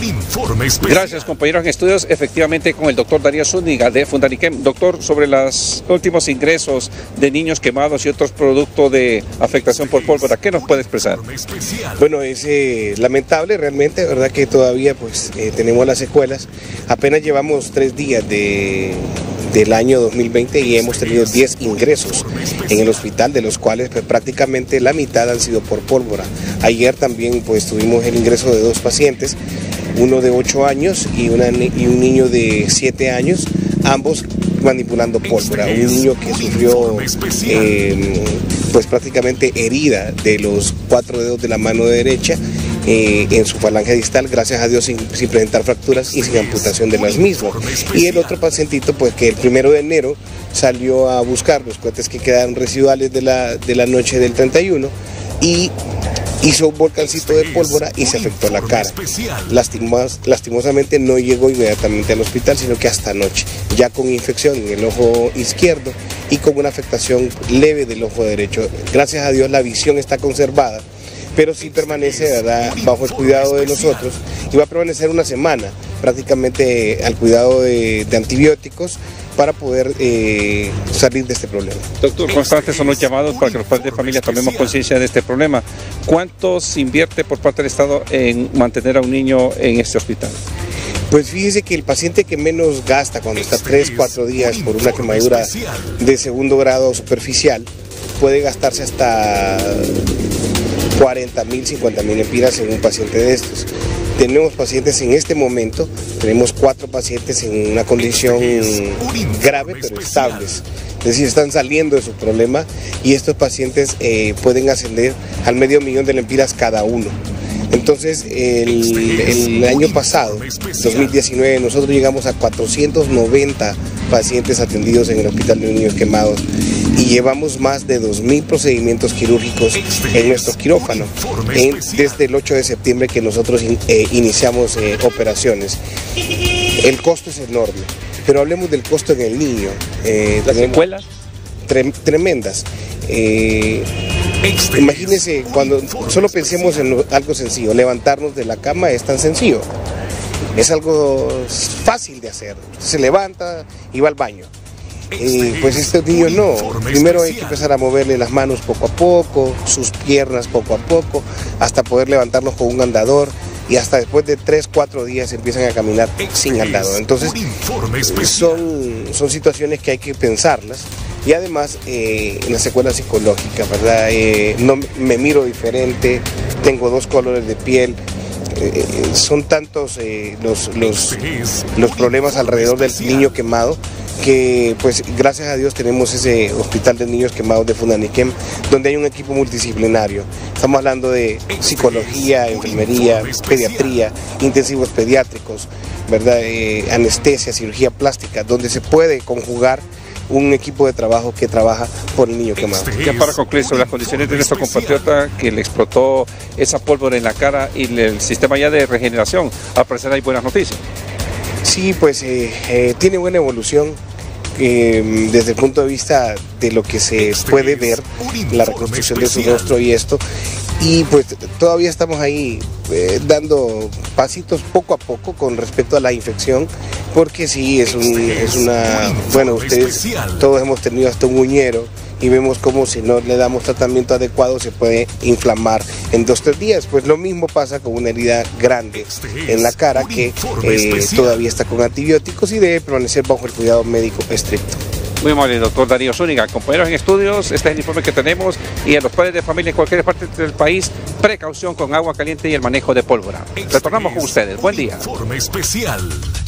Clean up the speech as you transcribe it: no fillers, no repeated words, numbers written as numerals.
Un informe especial. Gracias, compañeros en estudios. Efectivamente, con el doctor Darío Zúñiga de Fundaniquem. Doctor, sobre los últimos ingresos de niños quemados y otros productos de afectación por pólvora, ¿qué nos puede expresar? Bueno, es lamentable realmente, verdad que todavía pues tenemos las secuelas. Apenas llevamos 3 días del año 2020 y hemos tenido 10 ingresos en el hospital, de los cuales pues, prácticamente la mitad han sido por pólvora. Ayer también pues tuvimos el ingreso de 2 pacientes, uno de 8 años y un niño de 7 años, ambos manipulando pólvora. Un niño que sufrió pues prácticamente herida de los 4 dedos de la mano derecha en su falange distal, gracias a Dios sin presentar fracturas y sin amputación de las mismas. Y el otro pacientito pues que el 1 de enero salió a buscar los cohetes que quedaron residuales de la noche del 31 y hizo un volcancito de pólvora y se afectó la cara. Lastimosamente no llegó inmediatamente al hospital, sino que hasta anoche, ya con infección en el ojo izquierdo y con una afectación leve del ojo derecho. Gracias a Dios la visión está conservada, pero sí permanece, ¿verdad?, bajo el cuidado de nosotros y va a permanecer una semana prácticamente al cuidado de antibióticos para poder salir de este problema. Doctor, constantes son los llamados para que los padres de familia tomemos conciencia de este problema. ¿Cuánto se invierte por parte del Estado en mantener a un niño en este hospital? Pues fíjese que el paciente que menos gasta cuando está 3-4 días por una quemadura de 2º grado superficial puede gastarse hasta 40.000, 50.000 empiras en un paciente de estos. Tenemos pacientes en este momento, tenemos 4 pacientes en una condición grave pero estables, es decir, están saliendo de su problema y estos pacientes pueden ascender al $500,000 de lempiras cada uno. Entonces, el año pasado, 2019, nosotros llegamos a 490 pacientes atendidos en el Hospital de Niños Quemados y llevamos más de 2.000 procedimientos quirúrgicos en nuestro quirófano desde el 8 de septiembre que nosotros iniciamos operaciones. El costo es enorme, pero hablemos del costo en el niño. ¿Las secuelas? Tremendas. Imagínense, cuando solo pensemos en algo sencillo, levantarnos de la cama es tan sencillo, es algo fácil de hacer, se levanta y va al baño. Pues estos niños no, primero hay que empezar a moverle las manos poco a poco, sus piernas poco a poco, hasta poder levantarlos con un andador y hasta después de 3-4 días empiezan a caminar sin andador. Entonces son situaciones que hay que pensarlas. Y además en las secuelas psicológicas, ¿verdad? No me miro diferente, tengo 2 colores de piel, son tantos los problemas alrededor del niño quemado que pues gracias a Dios tenemos ese hospital de niños quemados de Fundaniquem donde hay un equipo multidisciplinario. Estamos hablando de psicología, enfermería, pediatría, intensivos pediátricos, ¿verdad? Anestesia, cirugía plástica, donde se puede conjugar un equipo de trabajo que trabaja por el niño quemado. Ya para concluir, sobre las condiciones de nuestro compatriota que le explotó esa pólvora en la cara y el sistema ya de regeneración, al parecer hay buenas noticias. Sí, pues tiene buena evolución desde el punto de vista de lo que se puede ver, la reconstrucción de su rostro y esto. Y pues todavía estamos ahí dando pasitos poco a poco con respecto a la infección, porque sí, es una... Bueno, ustedes todos hemos tenido hasta un uñero y vemos como si no le damos tratamiento adecuado se puede inflamar en 2-3 días. Pues lo mismo pasa con una herida grande en la cara que todavía está con antibióticos y debe permanecer bajo el cuidado médico estricto. Muy amable, doctor Darío Zúñiga. Compañeros en estudios, este es el informe que tenemos y a los padres de familia en cualquier parte del país, precaución con agua caliente y el manejo de pólvora. Retornamos con ustedes. Buen día. Informe especial.